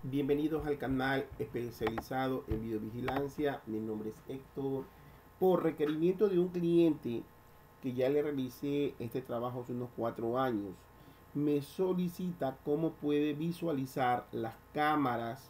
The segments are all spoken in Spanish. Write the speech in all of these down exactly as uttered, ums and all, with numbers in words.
Bienvenidos al canal especializado en videovigilancia. Mi nombre es Héctor. Por requerimiento de un cliente que ya le realicé este trabajo hace unos cuatro años, me solicita cómo puede visualizar las cámaras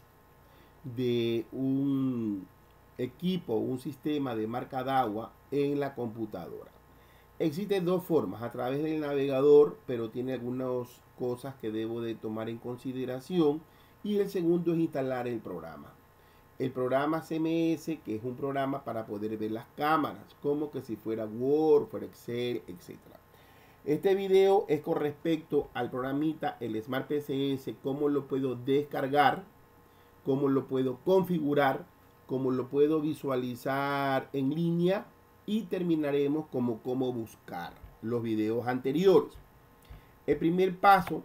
de un equipo, un sistema de marca de agua en la computadora. Existen dos formas, a través del navegador, pero tiene algunas cosas que debo de tomar en consideración. Y el segundo es instalar el programa. El programa C M S, que es un programa para poder ver las cámaras, como que si fuera Word, fuera Excel, etcétera. Este video es con respecto al programita, el Smart P C S, cómo lo puedo descargar, cómo lo puedo configurar, cómo lo puedo visualizar en línea, y terminaremos como cómo buscar los videos anteriores. El primer paso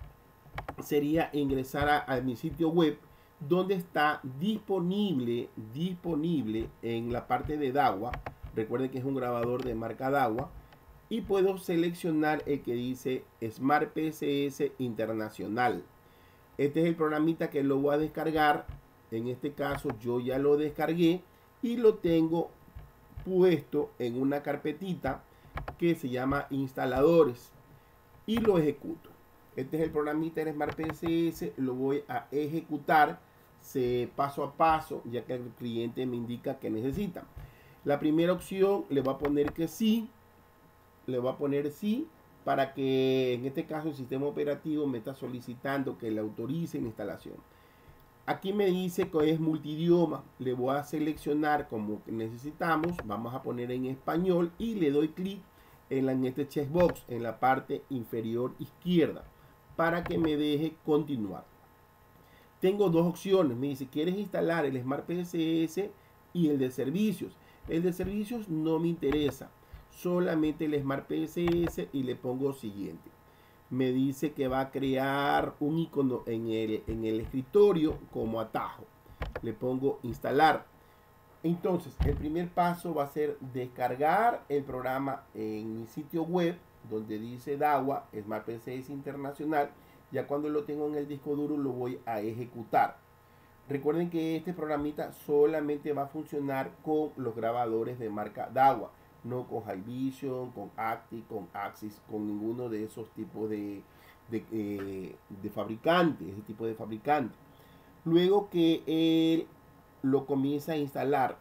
sería ingresar a, a mi sitio web, donde está disponible disponible en la parte de DAWA. Recuerden que es un grabador de marca DAWA, y puedo seleccionar el que dice Smart P C S Internacional. Este es el programita que lo voy a descargar. En este caso yo ya lo descargué y lo tengo puesto en una carpetita que se llama instaladores, y lo ejecuto. Este es el programita en Smart P C S, lo voy a ejecutar se, paso a paso, ya que el cliente me indica que necesita. La primera opción le voy a poner que sí, le voy a poner sí, para que en este caso el sistema operativo me está solicitando que le autorice la instalación. Aquí me dice que es multidioma, le voy a seleccionar como necesitamos, vamos a poner en español y le doy clic en, la, en este checkbox en la parte inferior izquierda para que me deje continuar. Tengo dos opciones, me dice, ¿quieres instalar el Smart P C S y el de servicios? El de servicios no me interesa, solamente el Smart P C S, y le pongo siguiente. Me dice que va a crear un icono en el, en el escritorio como atajo. Le pongo instalar. Entonces, el primer paso va a ser descargar el programa en mi sitio web, donde dice DAWA, Smart P C S Internacional. Ya cuando lo tengo en el disco duro lo voy a ejecutar. Recuerden que este programita solamente va a funcionar con los grabadores de marca DAWA, no con Hivision, con Acti, con Axis, con ninguno de esos tipos de, de, eh, de fabricantes, ese tipo de fabricantes. Luego que él lo comienza a instalar,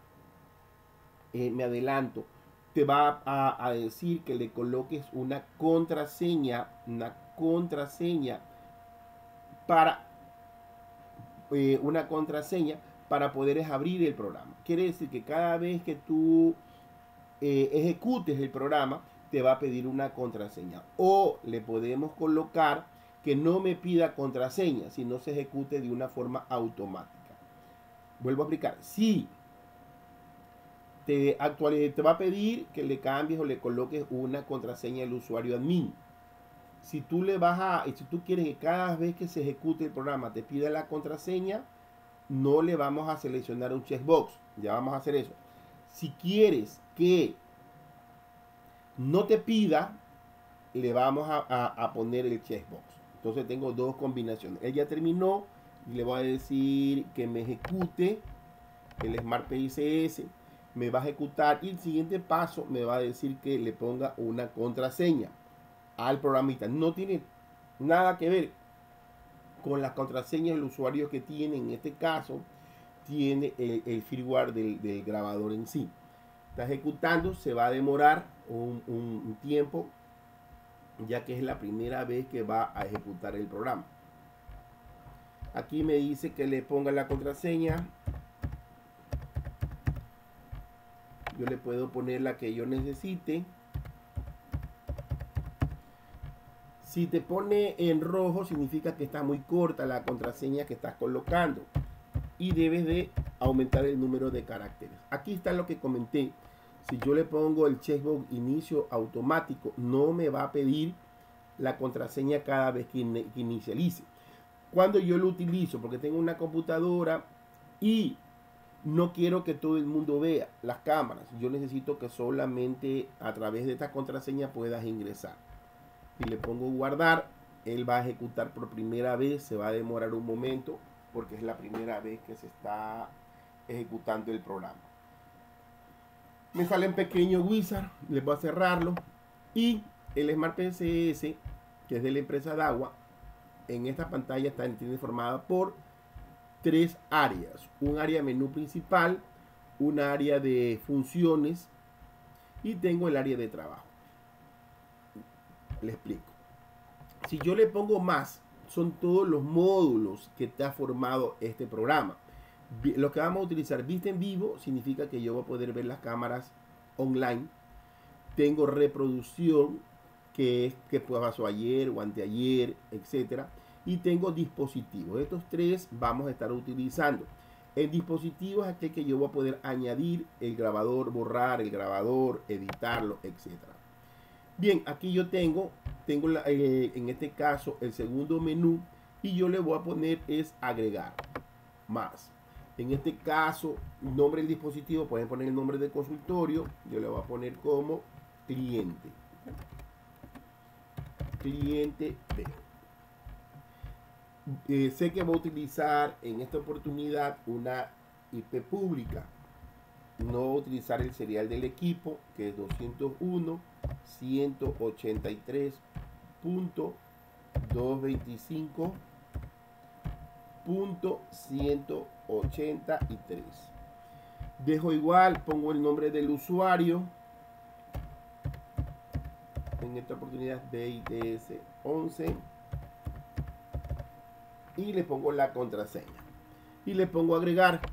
eh, me adelanto, te va a, a decir que le coloques una contraseña, una contraseña para eh, una contraseña para poder abrir el programa. Quiere decir que cada vez que tú eh, ejecutes el programa, te va a pedir una contraseña. O le podemos colocar que no me pida contraseña, sino se ejecute de una forma automática. Vuelvo a explicar. Si te, actualiza, te va a pedir que le cambies o le coloques una contraseña al usuario admin. Si tú le vas a, si tú quieres que cada vez que se ejecute el programa te pida la contraseña, no le vamos a seleccionar un checkbox. Ya vamos a hacer eso. Si quieres que no te pida, le vamos a, a, a poner el checkbox. Entonces tengo dos combinaciones. Él ya terminó y le voy a decir que me ejecute el Smart P C S. Me va a ejecutar y el siguiente paso me va a decir que le ponga una contraseña al programita. No tiene nada que ver con las contraseñas del usuario que tiene. En este caso tiene el, el firmware del, del grabador en sí. Está ejecutando, se va a demorar un, un, un tiempo, ya que es la primera vez que va a ejecutar el programa. Aquí me dice que le ponga la contraseña. Yo le puedo poner la que yo necesite. Si te pone en rojo, significa que está muy corta la contraseña que estás colocando y debes de aumentar el número de caracteres. Aquí está lo que comenté. Si yo le pongo el checkbox inicio automático, no me va a pedir la contraseña cada vez que, in que inicialice. Cuando yo lo utilizo, porque tengo una computadora y no quiero que todo el mundo vea las cámaras, yo necesito que solamente a través de esta contraseña puedas ingresar. Si le pongo guardar, él va a ejecutar por primera vez, se va a demorar un momento porque es la primera vez que se está ejecutando el programa. Me sale en pequeño wizard, les voy a cerrarlo, y el Smart P C S, que es de la empresa Dahua, en esta pantalla está formada por tres áreas: un área menú principal, un área de funciones y tengo el área de trabajo. Le explico. Si yo le pongo más, son todos los módulos que te ha formado este programa. Lo que vamos a utilizar, vista en vivo, significa que yo voy a poder ver las cámaras online. Tengo reproducción, que es que pasó ayer o anteayer, etcétera. Y tengo dispositivos. Estos tres vamos a estar utilizando. El dispositivo es aquel que yo voy a poder añadir el grabador, borrar el grabador, editarlo, etcétera. Bien, aquí yo tengo, tengo la, eh, en este caso el segundo menú, y yo le voy a poner es agregar más. En este caso, nombre del dispositivo, pueden poner el nombre del consultorio, yo le voy a poner como cliente. Cliente B. Eh, sé que voy a utilizar en esta oportunidad una I P pública. No voy a utilizar el serial del equipo, que es doscientos uno punto ciento ochenta y tres punto doscientos veinticinco punto ciento ochenta y tres. Dejo igual, pongo el nombre del usuario. En esta oportunidad B I T S once. Y le pongo la contraseña. Y le pongo agregar.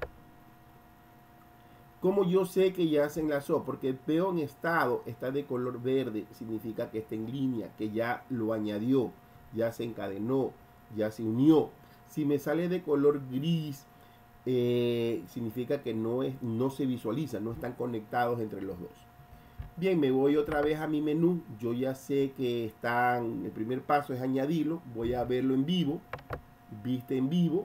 Como yo sé que ya se enlazó, porque veo en estado, está de color verde, significa que está en línea, que ya lo añadió, ya se encadenó, ya se unió. Si me sale de color gris, eh, significa que no, es, no se visualiza, no están conectados entre los dos. Bien, me voy otra vez a mi menú. Yo ya sé que están, el primer paso es añadirlo, voy a verlo en vivo, vista en vivo.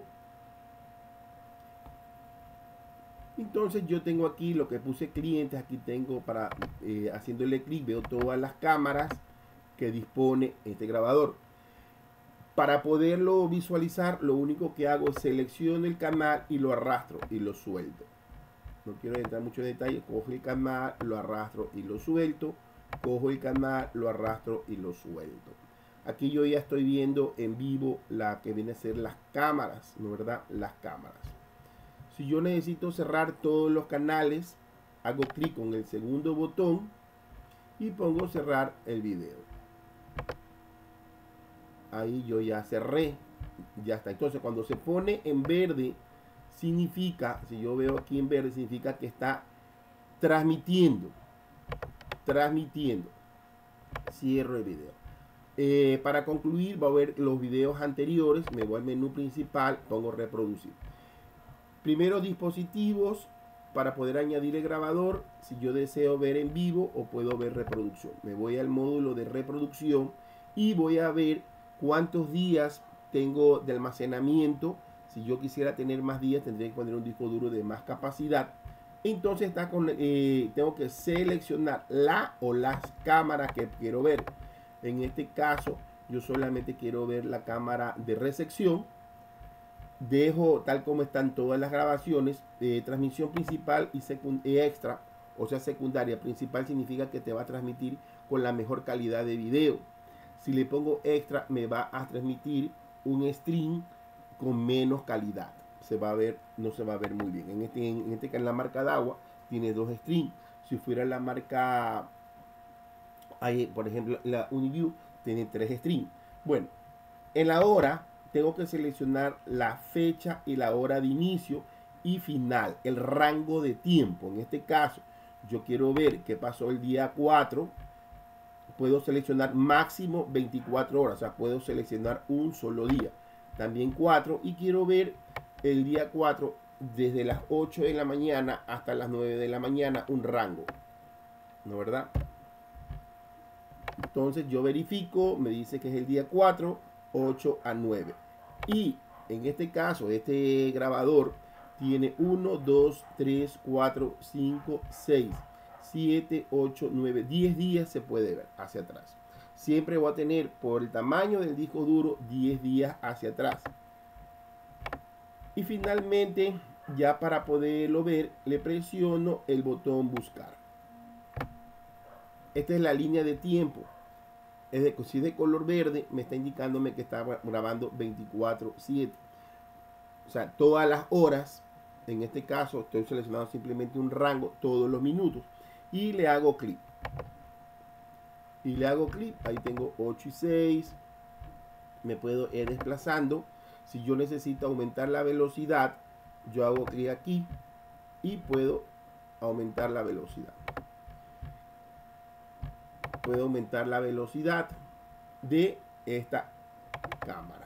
Entonces yo tengo aquí lo que puse clientes, aquí tengo para, eh, haciéndole clic, veo todas las cámaras que dispone este grabador. Para poderlo visualizar, lo único que hago es selecciono el canal y lo arrastro y lo suelto. No quiero entrar mucho en detalle, cojo el canal, lo arrastro y lo suelto, cojo el canal, lo arrastro y lo suelto. Aquí yo ya estoy viendo en vivo la que viene a ser las cámaras, ¿no verdad? Las cámaras. Si yo necesito cerrar todos los canales, hago clic con el segundo botón y pongo cerrar el video. Ahí yo ya cerré, ya está. Entonces cuando se pone en verde, significa, si yo veo aquí en verde, significa que está transmitiendo. Transmitiendo. Cierro el video. Eh, para concluir, va a ver los videos anteriores. Me voy al menú principal, pongo reproducir. Primero dispositivos, para poder añadir el grabador, si yo deseo ver en vivo o puedo ver reproducción. Me voy al módulo de reproducción y voy a ver cuántos días tengo de almacenamiento. Si yo quisiera tener más días, tendría que poner un disco duro de más capacidad. Entonces está con, eh, tengo que seleccionar la o las cámaras que quiero ver. En este caso, yo solamente quiero ver la cámara de recepción. Dejo tal como están todas las grabaciones, eh, transmisión principal y eh, extra, o sea secundaria. Principal significa que te va a transmitir con la mejor calidad de video. Si le pongo extra, me va a transmitir un stream con menos calidad. Se va a ver, no se va a ver muy bien. En este, en este caso, en la marca Dahua tiene dos streams. Si fuera la marca, hay, por ejemplo, la Uniview tiene tres streams. Bueno, en la hora tengo que seleccionar la fecha y la hora de inicio y final, el rango de tiempo. En este caso, yo quiero ver qué pasó el día cuatro. Puedo seleccionar máximo veinticuatro horas, o sea, puedo seleccionar un solo día. También cuatro, y quiero ver el día cuatro desde las ocho de la mañana hasta las nueve de la mañana, un rango. ¿No verdad? Entonces yo verifico, me dice que es el día cuatro, ocho a nueve. Y en este caso, este grabador tiene uno, dos, tres, cuatro, cinco, seis, siete, ocho, nueve, diez días se puede ver hacia atrás. Siempre voy a tener, por el tamaño del disco duro, diez días hacia atrás. Y finalmente, ya para poderlo ver, le presiono el botón buscar. Esta es la línea de tiempo. Es de, si es de color verde, me está indicándome que está grabando veinticuatro siete. O sea, todas las horas. En este caso, estoy seleccionando simplemente un rango, todos los minutos. Y le hago clic. Y le hago clic. Ahí tengo ocho y seis. Me puedo ir desplazando. Si yo necesito aumentar la velocidad, yo hago clic aquí y puedo aumentar la velocidad. Puedo aumentar la velocidad de esta cámara.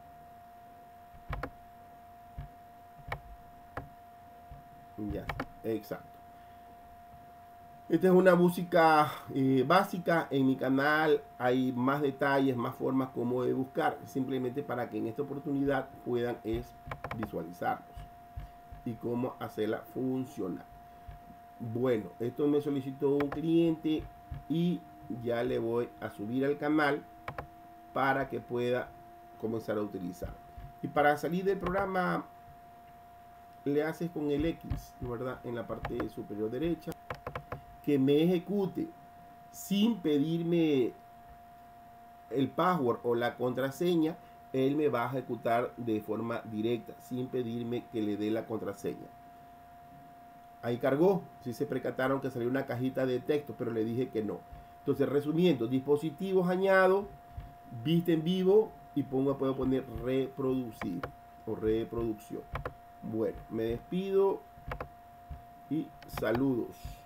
Ya, exacto. Esta es una música eh, básica. En mi canal hay más detalles, más formas como de buscar, simplemente para que en esta oportunidad puedan es visualizarlos y cómo hacerla funcionar. Bueno, esto me solicitó un cliente y ya le voy a subir al canal para que pueda comenzar a utilizar. Y para salir del programa le haces con el X, ¿verdad? En la parte superior derecha, que me ejecute sin pedirme el password o la contraseña. Él me va a ejecutar de forma directa sin pedirme que le dé la contraseña. Ahí cargó. Si se percataron que salió una cajita de texto, pero le dije que no. Entonces, resumiendo, dispositivos añado, vista en vivo y pongo, puedo poner reproducir o reproducción. Bueno, me despido y saludos.